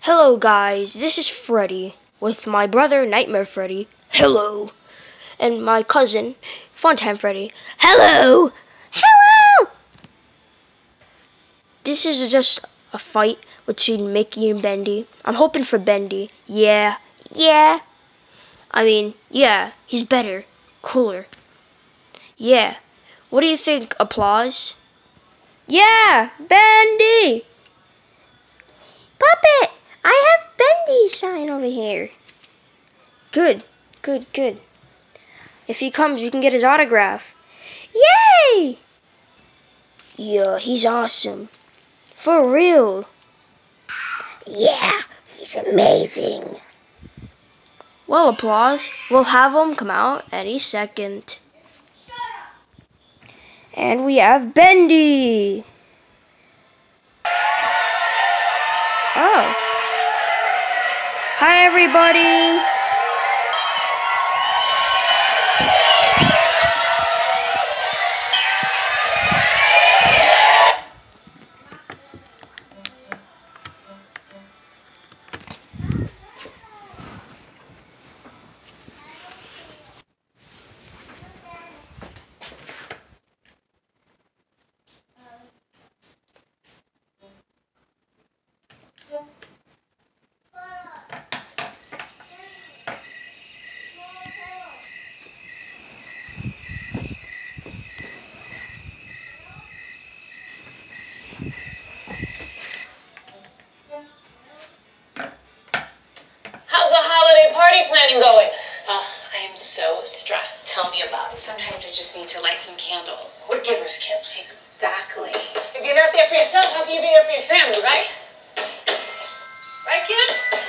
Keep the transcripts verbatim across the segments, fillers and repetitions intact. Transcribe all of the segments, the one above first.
Hello guys, this is Freddy with my brother Nightmare Freddy. Hello. And my cousin Funtime Freddy. Hello. Hello. This is just a fight between Mickey and Bendy. I'm hoping for Bendy. Yeah. Yeah. I mean, yeah, he's better, cooler. Yeah. What do you think? Applause? Yeah, Bendy. Puppet, I have Bendy's sign over here. Good, good, good. If he comes, we can get his autograph. Yay! Yeah, he's awesome. For real. Yeah, he's amazing. Well, applause. We'll have him come out any second. And we have Bendy. Oh. Hi, everybody. Planning going? Oh, I am so stressed. Tell me about it. Sometimes I just need to light some candles. What givers kill? Exactly. If you're not there for yourself, how can you be there for your family, right? Right, kid?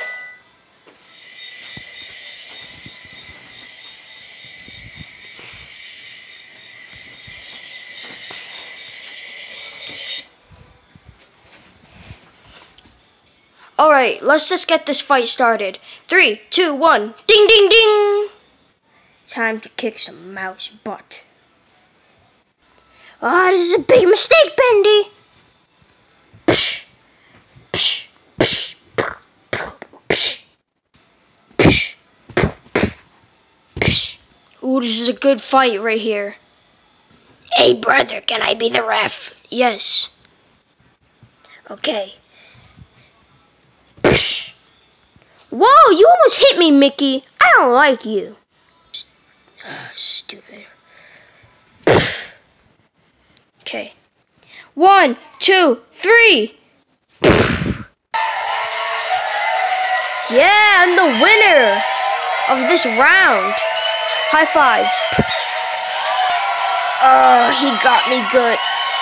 Alright, let's just get this fight started. Three, two, one, ding, ding, ding! Time to kick some mouse butt. Ah, oh, this is a big mistake, Bendy! Psh, psh, psh, psh, psh, psh, psh. Ooh, this is a good fight right here. Hey, brother, can I be the ref? Yes. Okay. Whoa, you almost hit me, Mickey. I don't like you. Uh, stupid. Okay. One, two, three. Yeah, I'm the winner of this round. High five. Oh, he got me good.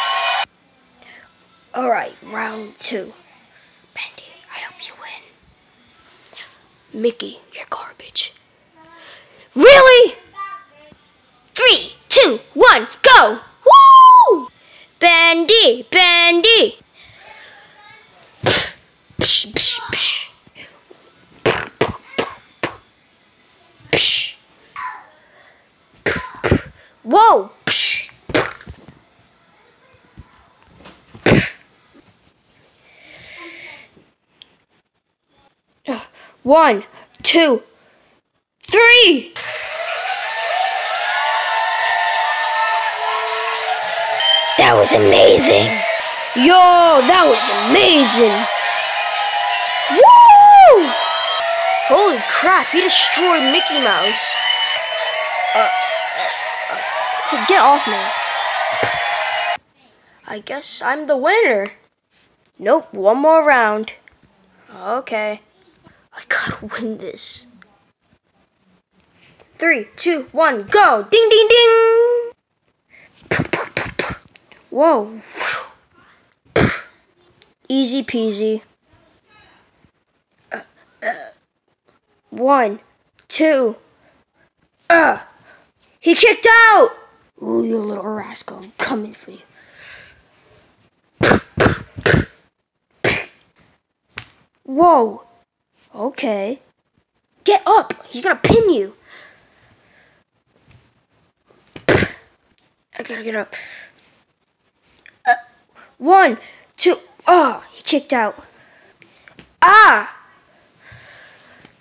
All right, round two. Bendy, I hope you win. Mickey, you're garbage. Really? Three, two, one, go! Woo! Bendy, Bendy. Psh, psh, psh. Psh. Whoa! Psh. One, two, three! That was amazing! Yo, that was amazing! Woo! Holy crap, he destroyed Mickey Mouse. Uh, uh, uh, get off me. I guess I'm the winner. Nope, one more round. Okay. I gotta win this. Three, two, one, go! Ding, ding, ding! Whoa. Easy peasy. Uh, uh. One, two. Uh. He kicked out! Ooh, you little rascal. I'm coming for you. Whoa. Okay. Get up! He's gonna pin you! I gotta get up. Uh, one, two, oh, he kicked out. Ah!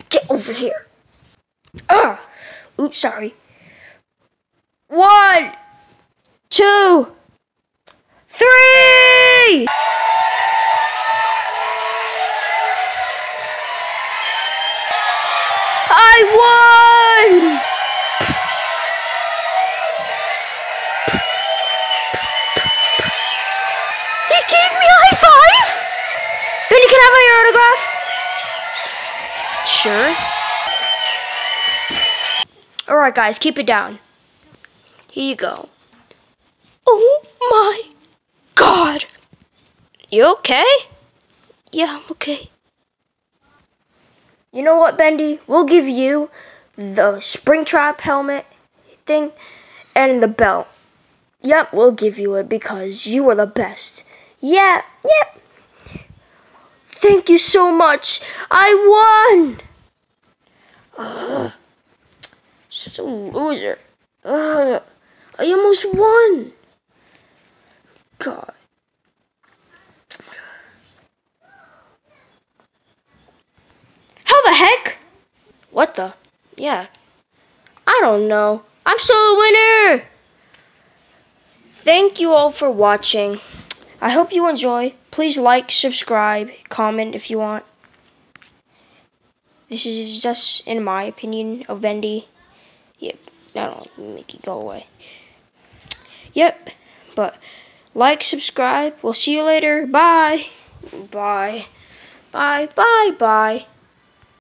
Get over here. Ah! Oops, sorry. One, two, three! I won! He gave me a high five! Bendy, can I have your autograph? Sure. Alright guys, keep it down. Here you go. Oh my God! You okay? Yeah, I'm okay. You know what, Bendy? We'll give you the Springtrap helmet thing and the belt. Yep, we'll give you it because you are the best. Yeah, yep. Thank you so much. I won. Ugh. Such a loser. Ugh. I almost won. God. How the heck? What the? Yeah. I don't know. I'm still a winner. Thank you all for watching. I hope you enjoy. Please like, subscribe, comment if you want. This is just in my opinion of Bendy. Yep. I don't make it go away. Yep. But like, subscribe. We'll see you later. Bye. Bye. Bye. Bye. Bye.